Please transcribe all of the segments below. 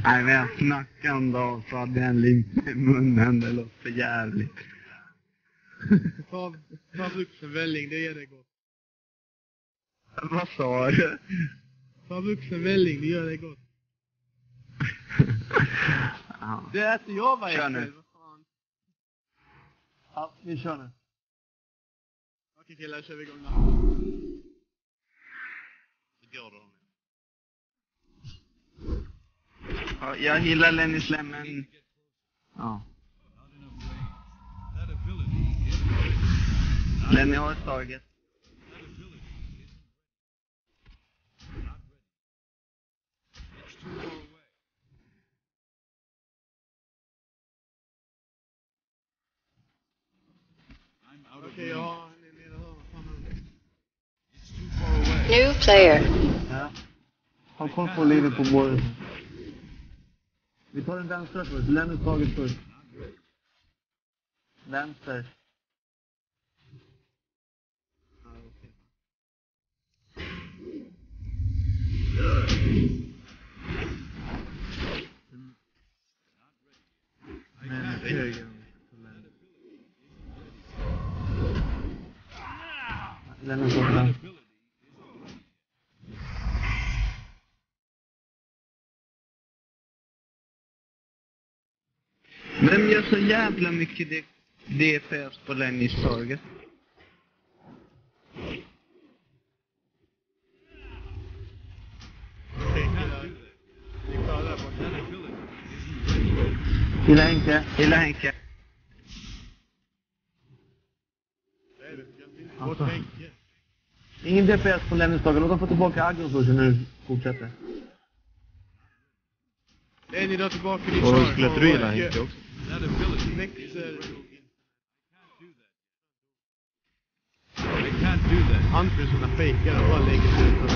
Nej, men jag snackade om då så hade jag en limp i munnen. Det låter för jävligt. Ta vuxenvälling, det är det gott. Vad sa du? Ta vuxenvälling, det gör det gott. Ja. Det äter jag varje Kör nu. kväll, vad fan. Ja, vi kör nu. Okej killar, kör vi igång då. Det går då. Ja, jag gillar Lenny Slem, men... Ja. Lenny har ett target. Okej, jag har en nere här. New player. Ja. Ha koll på livet på båda. Vi tar den vänstra först. Lämna taget först. Vänster. Men höger. Lämna taget. Vem gör så jävla mycket DPS på Lennys target? Okej killar. Ni är klara där borta. Gilla Henke. Gilla Henke. Det är det. Jag vill Henke. Ingen DPS på lämningsdagen. Låt dem få tillbaka aggron först när du fortsätter. Nej, ni drar tillbaka din Och skulle du gilla Henke också? Växer. I can't do that. Han för såna fejkar och bara lägger sig ut.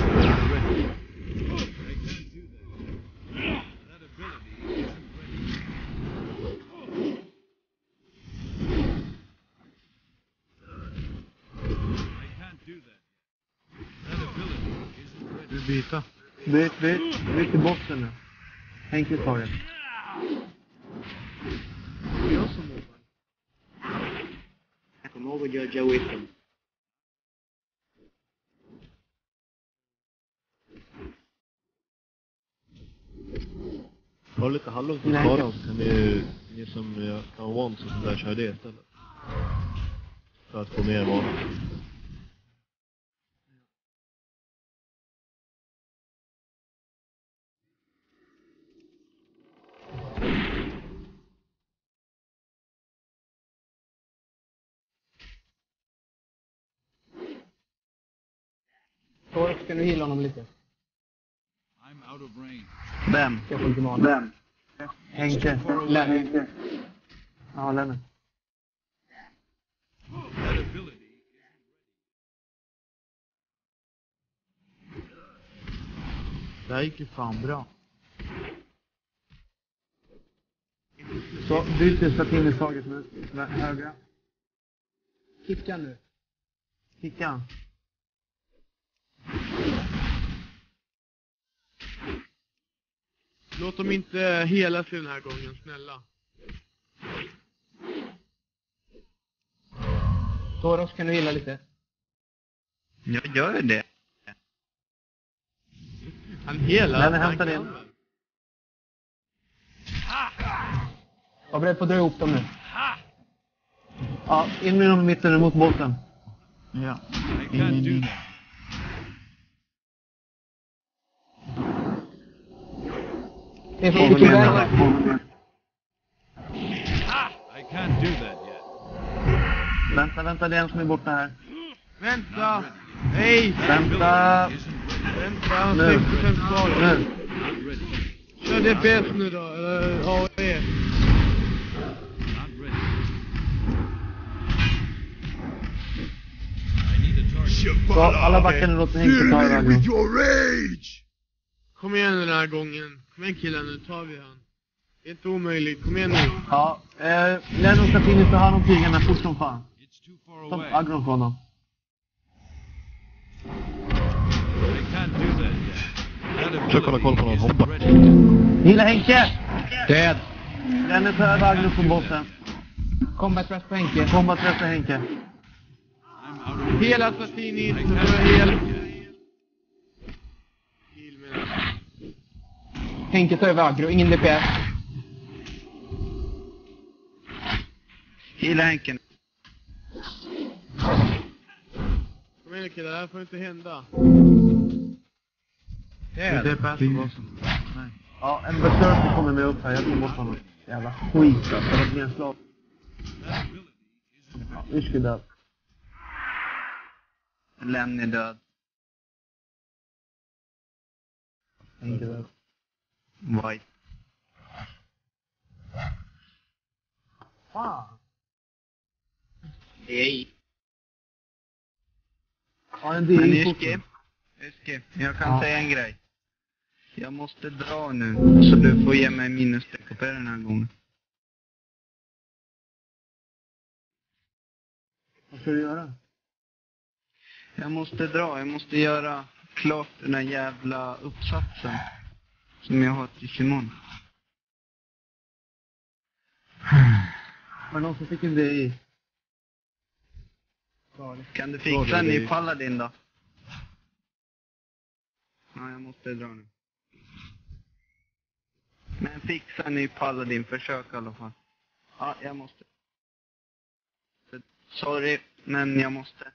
Du byta. Byt till boxen nu. Henke taget. Jag som mobbar. Kom ihåg att göra Joe Whitton. Ha lite hallon med skadan så kan ni som kan once och sådär köra det istället. För att få mer mana. Så ska du hila honom lite. Vem? Jag får lite mana. Vem? Henke. Lennart. Ja, Lennart. Det här gick ju fan bra. Så byt till stativningstaget med högra. Kicka nu. Kicka. Låt dem inte hela sig den här gången, snälla. Toros, kan du hila lite? Jag gör det. Han hela. Nej, men hämta den. Var beredd på att dra ihop dem nu. Ja, in med dem i mitten mot botten. Ja. I can't do that. Det är så mycket vägar. I can't do that yet. Vänta, det är en som är borta här. Vänta! Nej! Vänta. Vänta, Nu. 6% kvar. Nu. Kör DPS nu då, eller AOE. Så alla backar låter Henke ta över aggron. Kom igen den här gången. Kom igen killar, nu tar vi han. Det är inte omöjligt, kom igen nu. Ja, Lennart ska in ta hand om krigarna fort som fan. It's too far Ta away. aggron från dem. I can't do that yet. Försök hålla koll på någon hoppar. Hela Henke! Död! Lenny tar över Agnus på bossen. Combat rest på Henke. Kombat rätta Henke. Hel Assassini, så då är hel. Heal med. Henke tar över aggro, ingen DPS. Hela Henken. Kom igen killar, det här får inte hända. Det är bäst på bossen. Nej. Ja, en berserker kommer med upp här. Jag tog bort honom. Jävla skit alltså. Det var ett nedslag. Ja, Yrsky död. Lenny är död. Henke död. White. Fan! Nej. Ja, en Men DI Yski, jag kan säga en grej. Jag måste dra nu, så du får ge mig minus DKP den här gången. Vad ska du göra? Jag måste dra, jag måste göra klart den här jävla uppsatsen. Som jag har till Simon. Var det någon som fick en DI? Kan du fixa en ny Paladin då? Ja, jag måste dra nu. Men fixa en ny Paladin, försök i alla fall. Ja, jag måste. Sorry, men jag måste.